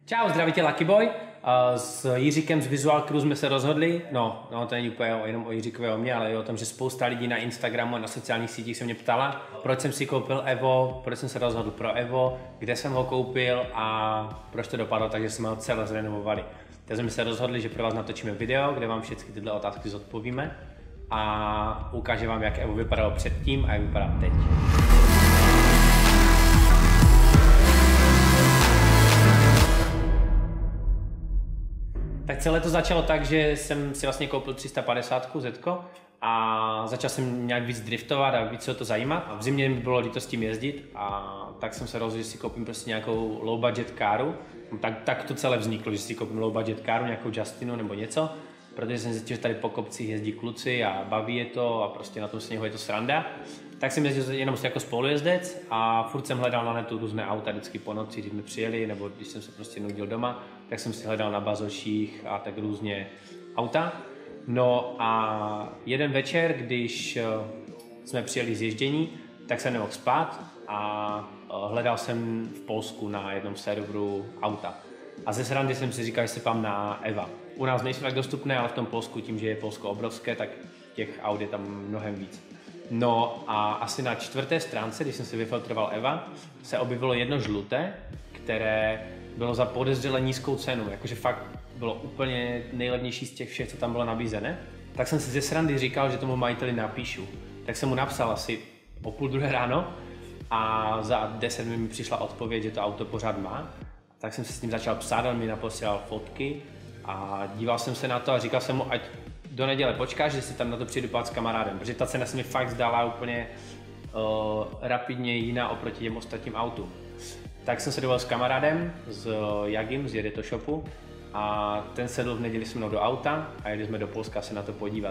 Čau, zdraví tě Lucky Boy. S Jiříkem z Visual Crew jsme se rozhodli, no to není úplně jenom o Jiříkovi o mě, ale i o tom, že spousta lidí na Instagramu a na sociálních sítích se mě ptala, proč jsem si koupil Evo, proč jsem se rozhodl pro Evo, kde jsem ho koupil a proč to dopadlo tak, že jsme ho celé zrenovovali. Takže jsme se rozhodli, že pro vás natočíme video, kde vám všechny tyhle otázky zodpovíme a ukážeme vám, jak Evo vypadalo předtím a jak vypadá teď. Tak celé to začalo tak, že jsem si vlastně koupil 350 Zetko a začal jsem nějak víc driftovat a víc se o to zajímat. A v zimě mi bylo líto s tím jezdit a tak jsem se rozhodl, že si koupím prostě nějakou low budget caru. Tak to celé vzniklo, že si koupím low budget caru, nějakou Justinu nebo něco, protože jsem zjistil, že tady po kopcích jezdí kluci a baví je to a prostě na tom sněhu je to sranda. Tak jsem jezdil jenom jako spolujezdec a furt jsem hledal na netu různé auta vždycky po noci, když jsme přijeli, nebo když jsem se prostě nudil doma, tak jsem si hledal na bazoších a tak různě auta. No a jeden večer, když jsme přijeli z ježdění, tak jsem nemohl spát a hledal jsem v Polsku na jednom serveru auta. A ze srandy jsem si říkal, že se pám na Eva. U nás nejsou tak dostupné, ale v tom Polsku, tím, že je Polsko obrovské, tak těch aut je tam mnohem víc. No a asi na 4. stránce, když jsem si vyfiltroval Eva, se objevilo jedno žluté, které bylo za podezřele nízkou cenu, jakože fakt bylo úplně nejlevnější z těch všech, co tam bylo nabízené. Tak jsem si ze srandy říkal, že tomu majiteli napíšu. Tak jsem mu napsal asi o 1:30 ráno a za 10 minut mi přišla odpověď, že to auto pořád má. Tak jsem se s ním začal psát, on mi naposílal fotky a díval jsem se na to a říkal jsem mu, ať do neděle počkáš, že si tam na to přijdu pát s kamarádem, protože ta cena se mi fakt zdala úplně rapidně jiná oproti těm ostatním autům. Tak jsem se dovolil s kamarádem, s Jagim z Jedito Shopu a ten sedl v neděli se mnou do auta a jeli jsme do Polska se na to podívat.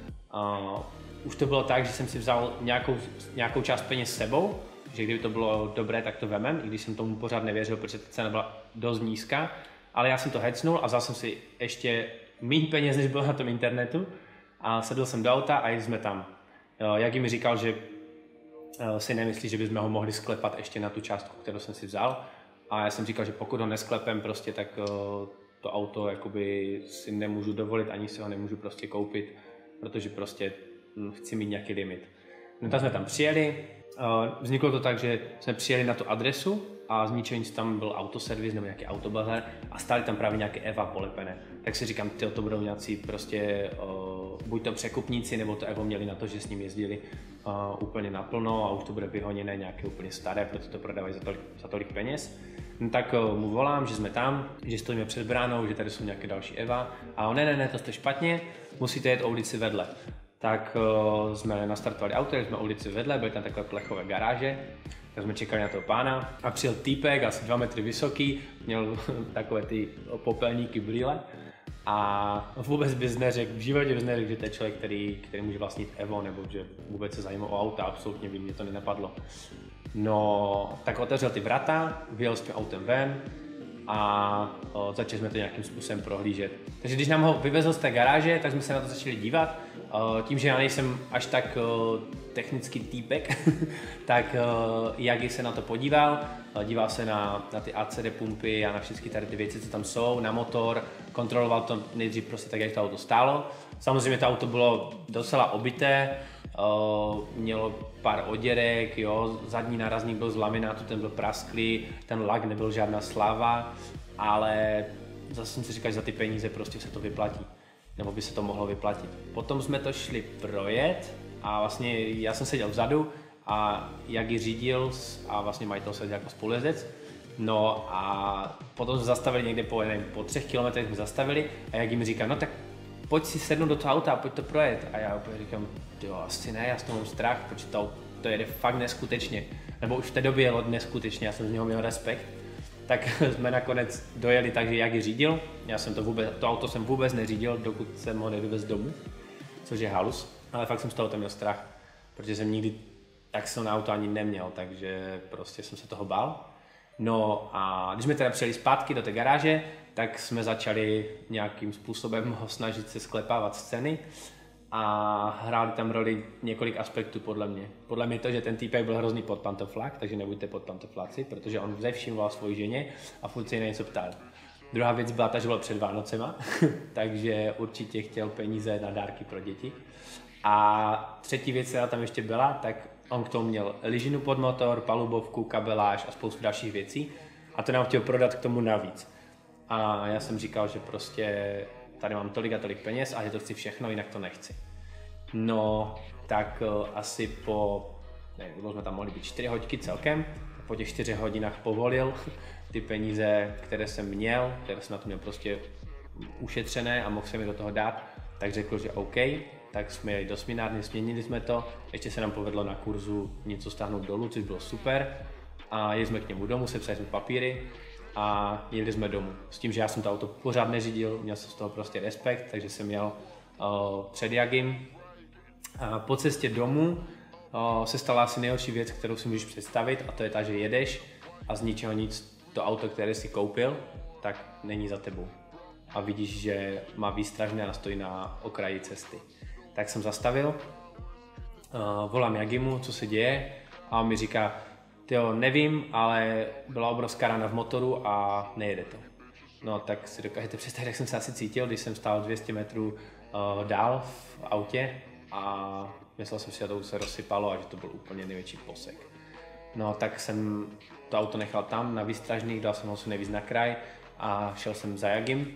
Už to bylo tak, že jsem si vzal nějakou část peněz s sebou, že kdyby to bylo dobré, tak to vemem, i když jsem tomu pořád nevěřil, protože ta cena byla dost nízká, ale já jsem to hecnul a vzal jsem si ještě méně peněz, než bylo na tom internetu a sedl jsem do auta a jeli jsme tam. Jagi mi říkal, že si nemyslí, že bychom ho mohli sklepat ještě na tu částku, kterou jsem si vzal. A já jsem říkal, že pokud ho nesklepem prostě, tak to auto jakoby si nemůžu dovolit, ani si ho nemůžu prostě koupit, protože prostě chci mít nějaký limit. No tak jsme tam přijeli, vzniklo to tak, že jsme přijeli na tu adresu a z ničeho nic tam byl autoservis nebo nějaký autobazar a stály tam právě nějaké Eva polepené. Tak si říkám, to budou nějací prostě buď to překupníci, nebo to Evo měli na to, že s ním jezdili úplně naplno a už to bude vyhoněné nějaké úplně staré, proto to prodávají za tolik peněz. No tak mu volám, že jsme tam, že stojíme před bránou, že tady jsou nějaké další Eva a on ne, to jste špatně, musíte jet o ulici vedle. Tak jsme nastartovali auto, jeli jsme o ulici vedle, byly tam takové plechové garáže, tak jsme čekali na toho pána a přijel týpek, asi 2 metry vysoký, měl takové ty popelníky brýle a vůbec bys neřekl, v životě bys neřekl, že to je člověk, který může vlastnit Evo, nebo že vůbec se zajímá o auta, absolutně by mě to nenapadlo. No, tak otevřel ty vrata, vyjel s tím autem ven a začali jsme to nějakým způsobem prohlížet. Takže když nám ho vyvezl z té garáže, tak jsme se na to začali dívat. Tím, že já nejsem až tak technický týpek, tak Jagi se na to díval se na ty ACD pumpy a na všechny tady ty věci, co tam jsou, na motor, kontroloval to nejdřív prostě tak, jak to auto stálo. Samozřejmě to auto bylo docela obité, mělo pár oděrek, jo, zadní nárazník byl z laminátu, ten byl prasklý, ten lak nebyl žádná sláva, ale zase jsem si říkal, že za ty peníze prostě se to vyplatí, nebo by se to mohlo vyplatit. Potom jsme to šli projet a vlastně já jsem seděl vzadu a Jagi řídil a vlastně majitel seděl jako spolujezdec. No a potom jsme zastavili někde po 3 kilometrech jsme zastavili a Jagi mi říká, no tak pojď si sednout do toho auta a pojď to projet. A já úplně říkám, jo, asi ne, já s toho mám strach, protože to jede fakt neskutečně. Nebo už v té době jelo neskutečně, já jsem z něho měl respekt. Tak jsme nakonec dojeli tak, že Jagi řídil. To auto jsem vůbec neřídil, dokud jsem ho nevyvezl domů, což je halus. Ale fakt jsem z toho měl strach, protože jsem nikdy tak silné auto ani neměl, takže prostě jsem se toho bál. No a když jsme teda přijeli zpátky do té garáže, tak jsme začali nějakým způsobem ho snažit se sklepávat z ceny a hráli tam roli několik aspektů podle mě. Podle mě to, že ten týpek byl hrozný podpantoflák, takže nebuďte podpantofláci, protože on ze vším volal svoji ženě a furt se jí na něco ptal. Druhá věc byla ta, že byla před Vánocema, takže určitě chtěl peníze na dárky pro děti. A třetí věc, která tam ještě byla, tak on k tomu měl lyžinu pod motor, palubovku, kabeláž a spoustu dalších věcí a to nám chtěl prodat k tomu navíc. A já jsem říkal, že prostě tady mám tolik a tolik peněz a že to chci všechno, jinak to nechci. No, tak asi nevím, jsme tam mohli být 4 hodiny celkem, po těch 4 hodinách povolil ty peníze, které jsem měl, které jsem na to měl prostě ušetřené a mohl jsem mi do toho dát, tak řekl, že OK, tak jsme jeli do směnárny, směnili jsme to, ještě se nám povedlo na kurzu něco stáhnout dolů, což bylo super a jeli jsme k němu domů, sepsali jsme papíry a jeli jsme domů. S tím, že já jsem to auto pořád neřídil, měl jsem z toho prostě respekt, takže jsem jel před Jagim. A po cestě domů se stala asi nejhorší věc, kterou si můžeš představit a to je ta, že jedeš a z ničeho nic to auto, které jsi koupil, tak není za tebou. A vidíš, že má výstražné a stojí na okraji cesty. Tak jsem zastavil, volám Jagimu, co se děje a on mi říká, tyjo, nevím, ale byla obrovská rána v motoru a nejede to. No tak si dokážete představit, jak jsem se asi cítil, když jsem stál 200 metrů dál v autě a myslel jsem si, že to se rozsypalo a že to byl úplně největší posek. No tak jsem to auto nechal tam na výstražných, dal jsem ho co nejvíc na kraj a šel jsem za Jagim.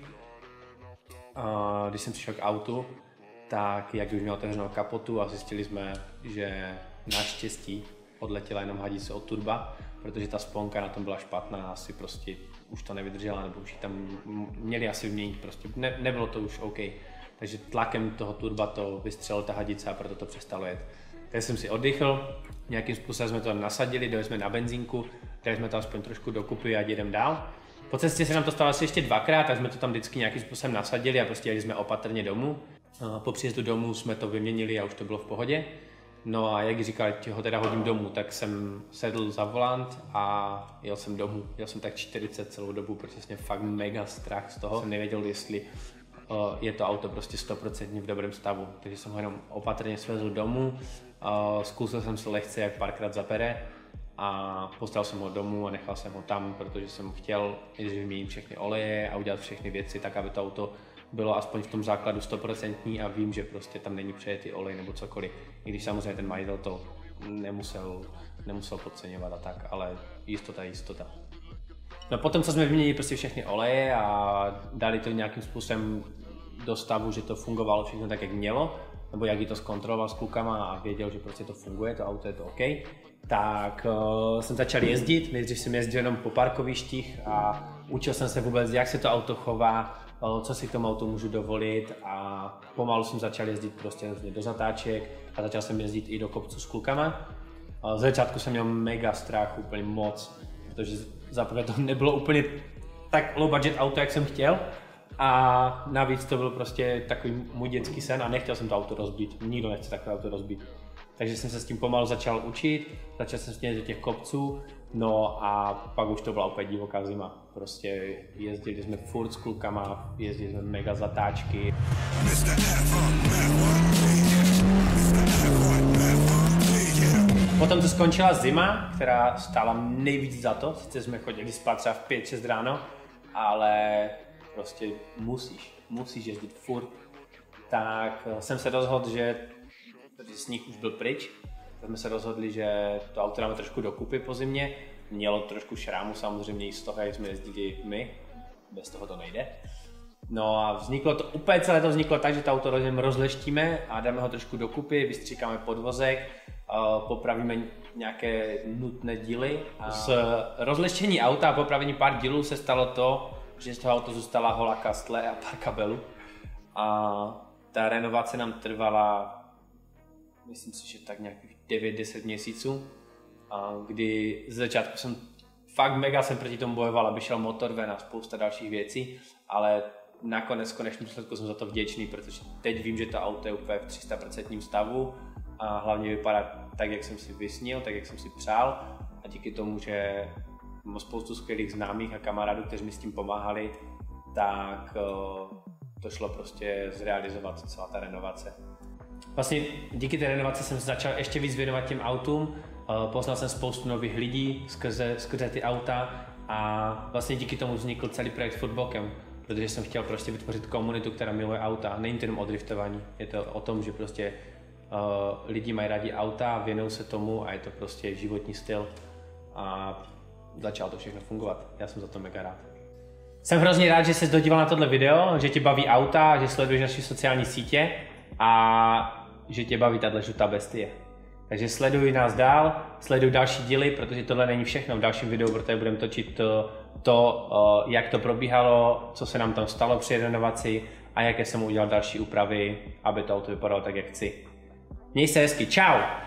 Když jsem přišel k autu, tak jak už měl otevřenou kapotu a zjistili jsme, že naštěstí odletěla jenom hadice od turba, protože ta sponka na tom byla špatná, asi prostě už to nevydržela, nebo už ji tam měli asi vyměnit, prostě nebylo to už OK. Takže tlakem toho turba to vystřelila ta hadice a proto to přestalo jet. Takže jsem si oddychl, nějakým způsobem jsme to nasadili, dali jsme na benzínku, dali jsme to aspoň trošku dokupy a jedeme dál. Po cestě se nám to stalo asi ještě 2krát, tak jsme to tam vždycky nějakým způsobem nasadili a prostě jeli jsme opatrně domů. Po příjezdu domů jsme to vyměnili a už to bylo v pohodě. No a jak říkal, že ho teda hodím domů, tak jsem sedl za volant a jel jsem domů. Jel jsem tak 40 celou dobu, protože jsem fakt mega strach z toho. Jsem nevěděl, jestli je to auto prostě 100% v dobrém stavu. Takže jsem ho jenom opatrně svezl domů, zkusil jsem se lehce, jak párkrát zapere a postavil jsem ho domů a nechal jsem ho tam, protože jsem chtěl vyměnit všechny oleje a udělat všechny věci tak, aby to auto bylo aspoň v tom základu 100% a vím, že prostě tam není přejetý olej nebo cokoliv. I když samozřejmě ten majitel to nemusel podceňovat a tak, ale jistota je jistota. No potom, co jsme vyměnili prostě všechny oleje a dali to nějakým způsobem do stavu, že to fungovalo všechno tak, jak mělo, nebo jak to zkontroloval s klukama a věděl, že prostě to funguje, to auto je to OK, tak jsem začal jezdit. Nejdřív jsem jezdil jenom po parkovištích a učil jsem se vůbec, jak se to auto chová, co si k tomu autu můžu dovolit a pomalu jsem začal jezdit prostě do zatáček a začal jsem jezdit i do kopců s klukama. Z začátku jsem měl mega strach, úplně moc, protože zaprvé to nebylo úplně tak low budget auto, jak jsem chtěl a navíc to byl prostě takový můj dětský sen a nechtěl jsem to auto rozbít, nikdo nechce takové auto rozbít. Takže jsem se s tím pomalu začal učit, začal jsem směřit do těch kopců, no a pak už to byla úplně divoká zima. Prostě jezdili jsme furt s klukama, jezdili jsme mega zatáčky. Potom to skončila zima, která stála nejvíc za to, sice jsme chodili spát třeba v 5-6 ráno, ale prostě musíš jezdit furt. Tak jsem se rozhodl, že sníh už byl pryč, tak jsme se rozhodli, že to auto dáme trošku dokupy po zimě. Mělo trošku šrámu samozřejmě i z toho, jak jsme jezdili my, bez toho to nejde. No a celé to vzniklo tak, že to auto rozleštíme a dáme ho trošku dokupy, vystříkáme podvozek, popravíme nějaké nutné díly. A z rozleštění auta a popravení pár dílů se stalo to, že z toho auto zůstala holá kastle a pár kabelů. A ta renovace nám trvala, myslím si, že tak nějakých 9-10 měsíců, kdy z začátku jsem fakt mega proti tomu bojoval, aby šel motor ven a spousta dalších věcí, ale nakonec v konečném výsledku jsem za to vděčný, protože teď vím, že to auto je úplně v 300% stavu a hlavně vypadá tak, jak jsem si vysnil, tak, jak jsem si přál a díky tomu, že mám spoustu skvělých známých a kamarádů, kteří mi s tím pomáhali, tak to šlo prostě zrealizovat celá ta renovace. Vlastně díky té renovaci jsem se začal ještě víc věnovat těm autům, poznal jsem spoustu nových lidí skrze ty auta A vlastně díky tomu vznikl celý projekt Footbokem, protože jsem chtěl prostě vytvořit komunitu, která miluje auta. Není to jenom o driftování, je to o tom, že prostě lidi mají rádi auta, věnují se tomu a je to prostě životní styl. A začalo to všechno fungovat. Já jsem za to mega rád. Jsem hrozně rád, že jsi dodíval na tohle video, že tě baví auta, že sleduješ naše sociální sítě a že tě baví tato žlutá bestie. Takže sleduj nás dál, sleduj další díly, protože tohle není všechno v dalším videu, protože budeme točit jak to probíhalo, co se nám tam stalo při renovaci a jaké jsem udělal další úpravy, aby to auto vypadalo tak, jak chci. Měj se hezky, čau!